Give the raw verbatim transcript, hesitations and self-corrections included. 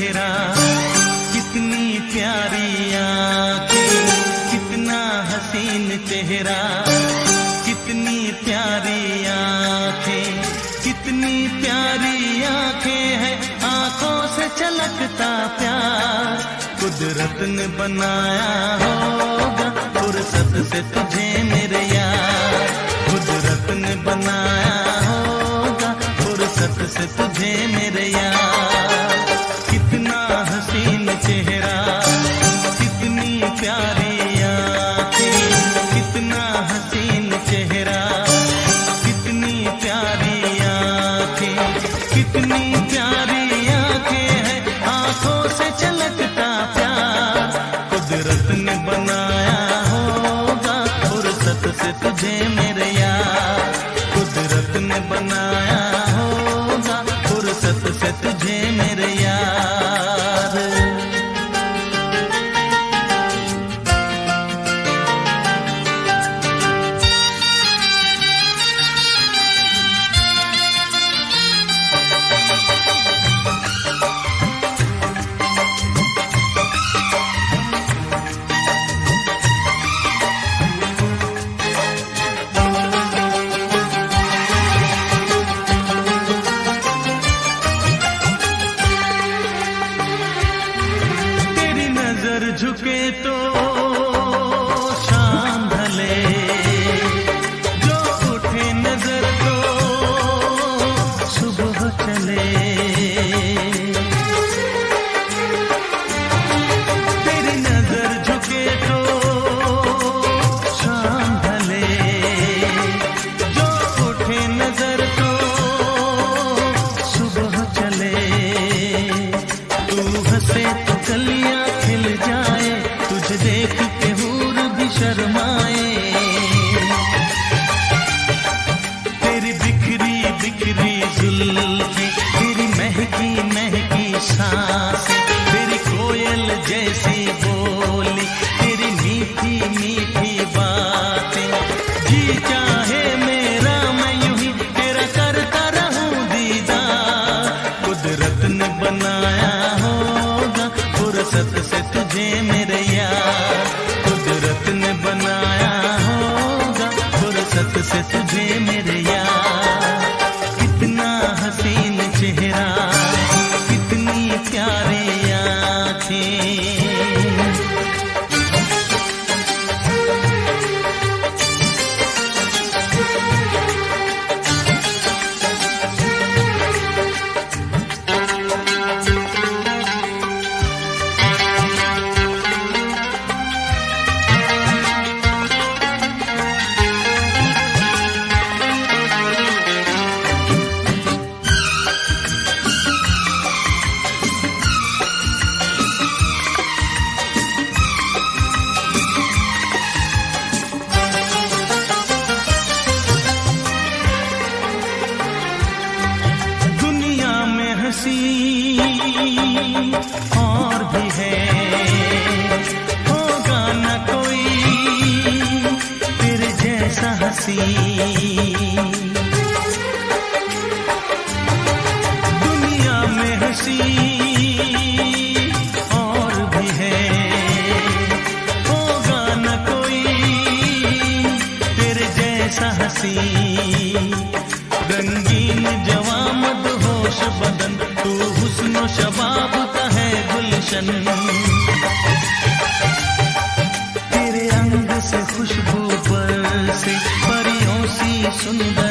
चेहरा, कितनी प्यारी आँखें, कितना हसीन चेहरा, कितनी प्यारी आँखें, कितनी प्यारी आँखें हैं, आँखों से छलकता प्यार। कुदरत ने बनाया होगा फुर्सत से तुझे मेरे यार, कुदरत ने बनाया होगा फुर्सत से तुझे मेरे यार। कितना हसीन चेहरा, कितनी प्यारी आँखें, कितना हसीन चेहरा, कितनी प्यारी आँखें, कितनी प्यारी आँखें हैं, आँखों से छलकता प्यार। कुदरत ने बनाया होगा फुर्सत से तुझे मेरे यार, कुदरत ने बनाया होगा फुर्सत से तुझे मेरे यार। झुके तो शाम ढले, जो उठे नजर तो सुबह चले। तेरी नजर झुके तो शाम ढले, जो उठे नजर तो सुबह चले। तू हंसे तो कलियां खिल जाए, तुझे देख के हूर भी शर्माए। तेरी बिखरी बिखरी जुल्फें, तेरी महकी महकी सांसें, तेरी कोयल जैसी बोली, तेरी मीठी मीठी बातें। जी चाहे मेरा मैं यूं ही तेरा करता रहूं दीदार। कुदरत ने बनाया होगा फुर्सत से तुझे मेरे यार, कुदरत ने बनाया होगा फुर्सत से तुझे मेरे यार। कितना हसीन चेहरा, कितनी प्यारी आँखें। और भी है, होगा न कोई तेरे जैसा हंसी। दुनिया में हंसी और भी है, होगा न कोई तेरे जैसा हंसी। रंगीन जवां मदहोश बदन, तू हुस्न शबाब का है गुलशन। तेरे अंग से खुशबू बरसे, परियों सी सुंदर